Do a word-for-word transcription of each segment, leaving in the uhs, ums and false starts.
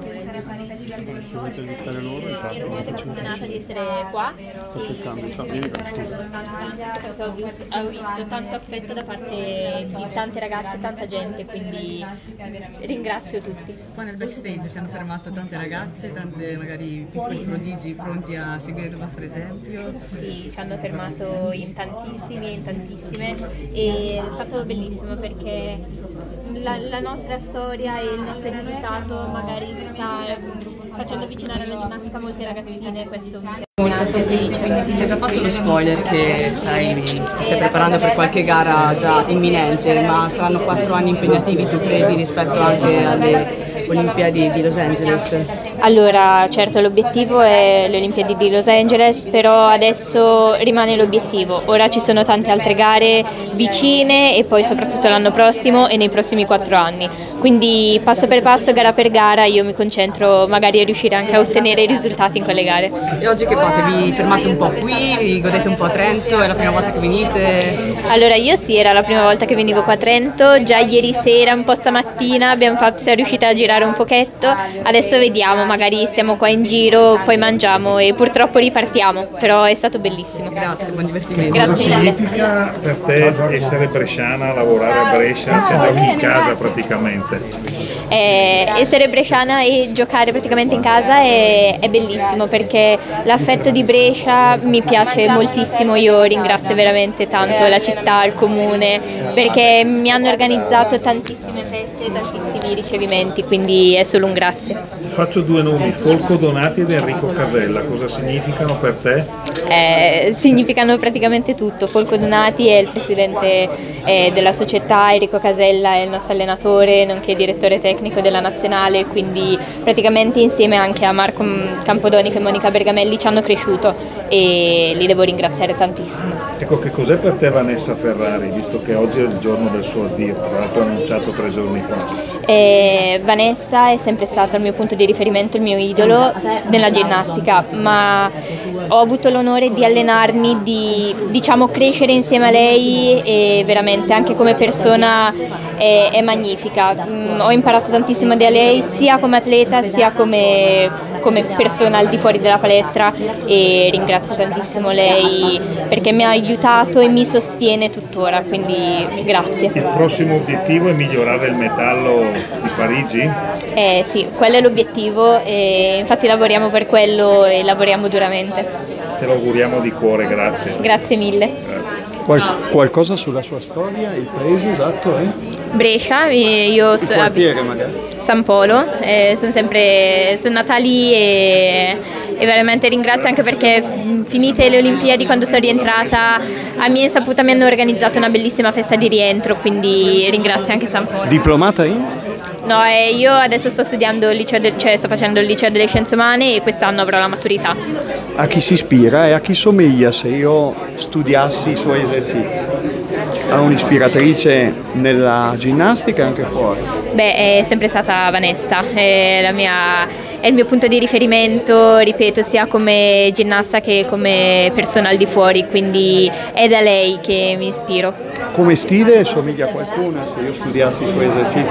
Se volete visitare loro, intanto ero molto emozionata di essere qua faccio il cambio, sta bene, perché ho visto, ho visto tanto affetto da parte di tante ragazze e tanta gente, quindi ringrazio tutti. Qua nel backstage ti hanno fermato tante ragazze, tante magari piccoli prodigi pronti a seguire il vostro esempio. Sì, ci hanno fermato in tantissimi e in tantissime e è stato bellissimo perché la, la nostra storia e il nostro risultato magari sta facendo avvicinare alla ginnastica molte ragazzine, questo mi Molto felice. Si è già fatto lo spoiler che stai, ti stai preparando per qualche gara già imminente, ma saranno quattro anni impegnativi, tu credi, rispetto anche alle Olimpiadi di Los Angeles? Allora, certo l'obiettivo è le Olimpiadi di Los Angeles, però adesso rimane l'obiettivo. Ora ci sono tante altre gare vicine e poi soprattutto l'anno prossimo e nei prossimi quattro anni. Quindi passo per passo, gara per gara, io mi concentro magari a riuscire anche a ottenere i risultati in quelle gare. E oggi che fate? Vi fermate un po' qui, vi godete un po' a Trento, è la prima volta che venite? Allora io sì, era la prima volta che venivo qua a Trento, già ieri sera, un po' stamattina abbiamo fatto, siamo riusciti a girare un pochetto, adesso vediamo, magari stiamo qua in giro, poi mangiamo e purtroppo ripartiamo, però è stato bellissimo. Grazie, buon divertimento. Grazie Cosa mille. significa per te essere bresciana, lavorare a Brescia, se giochi in casa praticamente? Eh, essere bresciana e giocare praticamente in casa è, è bellissimo perché l'affetto di Brescia mi piace moltissimo, io ringrazio veramente tanto la città, il comune perché mi hanno organizzato tantissime feste, tantissimi ricevimenti, quindi è solo un grazie. Faccio due nomi, Folco Donati ed Enrico Casella, cosa significano per te? Eh, significano praticamente tutto. Folco Donati è il presidente eh, della società, Enrico Casella è il nostro allenatore nonché direttore tecnico della nazionale, quindi praticamente insieme anche a Marco Campodonico e Monica Bergamelli ci hanno cresciuto e li devo ringraziare tantissimo. Ecco, che cos'è per te Vanessa Ferrari, visto che oggi è il giorno del suo addio, tra l'altro annunciato tre giorni fa? Eh, Vanessa è sempre stata il mio punto di riferimento, il mio idolo nella ginnastica, ma ho avuto l'onore di allenarmi, di diciamo crescere insieme a lei e veramente anche come persona è, è magnifica. Mm, ho imparato tantissimo da lei sia come atleta sia come, come persona al di fuori della palestra e ringrazio tantissimo lei perché mi ha aiutato e mi sostiene tuttora, quindi grazie. Il prossimo obiettivo è migliorare il metallo di Parigi? Eh sì, quello è l'obiettivo e infatti lavoriamo per quello e lavoriamo duramente. Te lo auguriamo di cuore, grazie. Grazie mille. Grazie. Qual qualcosa sulla sua storia, il paese esatto, eh? Brescia, io sono quartiere magari. San Polo, eh, sono sempre sono nata lì e, e veramente ringrazio anche perché finite le Olimpiadi, quando sono rientrata a mia insaputa mi hanno organizzato una bellissima festa di rientro, quindi ringrazio anche San Polo. Diplomata in? No, eh, io adesso sto studiando il liceo del, cioè sto facendo il liceo delle scienze umane e quest'anno avrò la maturità. A chi si ispira e a chi somiglia se io studiassi i suoi esercizi? Ha un'ispiratrice nella ginnastica e anche fuori? Beh, è sempre stata Vanessa, è, la mia, è il mio punto di riferimento, ripeto, sia come ginnasta che come persona al di fuori, quindi è da lei che mi ispiro. Come stile somiglia a qualcuna se io studiassi i suoi esercizi?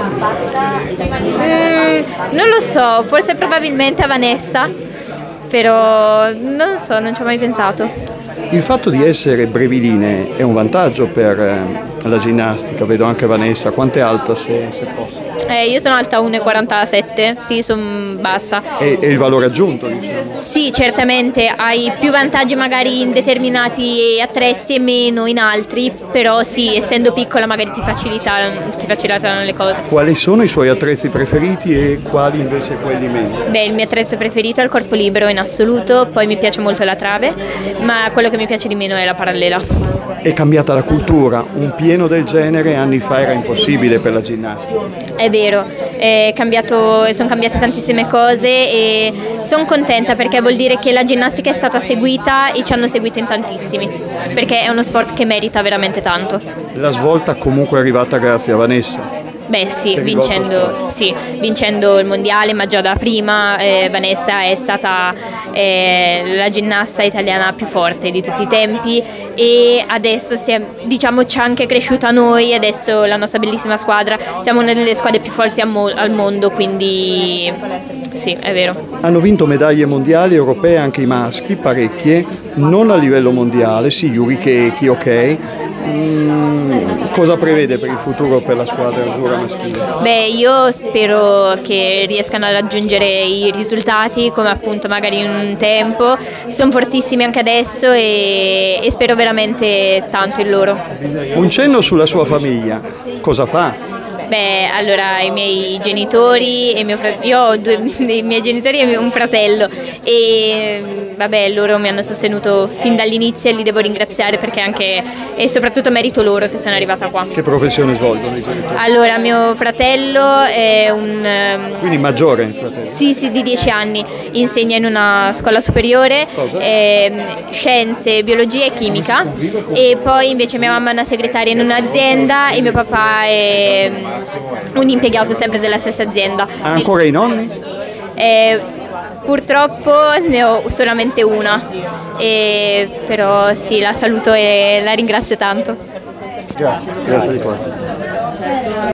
Mm, non lo so, forse probabilmente a Vanessa, però non lo so, non ci ho mai pensato. Il fatto di essere breviline è un vantaggio per eh, la ginnastica, vedo anche Vanessa, quanto è alta se, se posso? Eh, io sono alta uno e quarantasette, sì, sono bassa. E, e il valore aggiunto, diciamo? Sì, certamente hai più vantaggi magari in determinati attrezzi e meno in altri, però sì, essendo piccola magari ti facilitano, ti facilitano le cose. Quali sono i suoi attrezzi preferiti e quali invece quelli meno? Beh, il mio attrezzo preferito è il corpo libero in assoluto, poi mi piace molto la trave, ma quello che mi piace di meno è la parallela. È cambiata la cultura, un pieno del genere anni fa era impossibile per la ginnastica. È vero, è cambiato, sono cambiate tantissime cose e sono contenta perché vuol dire che la ginnastica è stata seguita e ci hanno seguito in tantissimi, perché è uno sport che merita veramente tanto. La svolta comunque è arrivata grazie a Vanessa. Beh sì, per il vostro vincendo, sport? sì, vincendo il mondiale, ma già da prima eh, Vanessa è stata eh, la ginnasta italiana più forte di tutti i tempi e adesso si è, diciamo, ci ha anche cresciuta noi, adesso la nostra bellissima squadra, siamo una delle squadre più forti al, mo- al mondo, quindi sì, è vero. Hanno vinto medaglie mondiali, europee anche i maschi, parecchie, non a livello mondiale, sì, Yuri Keki, ok. Mm, cosa prevede per il futuro per la squadra azzurra maschile? Beh, io spero che riescano a raggiungere i risultati come appunto magari in un tempo, sono fortissimi anche adesso e, e spero veramente tanto in loro. Un cenno sulla sua famiglia, cosa fa? Beh, allora i miei genitori e mio fratello, io ho due dei miei genitori e un fratello e vabbè, loro mi hanno sostenuto fin dall'inizio e li devo ringraziare perché anche e soprattutto merito loro che sono arrivata qua. Che professione svolgono i genitori? Allora, mio fratello è un Quindi maggiore il fratello? Sì, sì, di dieci anni, insegna in una scuola superiore, eh, scienze, biologia e chimica e poi invece mia mamma è una segretaria in un'azienda e mio papà è un impiegato sempre della stessa azienda. Ha ancora i nonni? Eh, purtroppo ne ho solamente una, e, però sì, la saluto e la ringrazio tanto. Grazie, grazie di cuore.